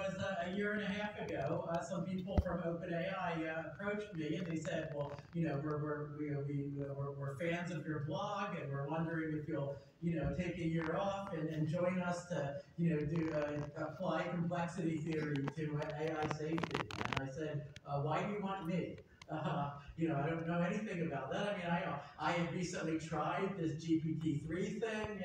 was a year and a half ago, some people from OpenAI approached me and they said, well, we're fans of your blog and we're wondering if you'll, take a year off and join us to, apply complexity theory to AI safety. And I said, why do you want me? I don't know anything about that. I mean, I had recently tried this GPT-3 thing.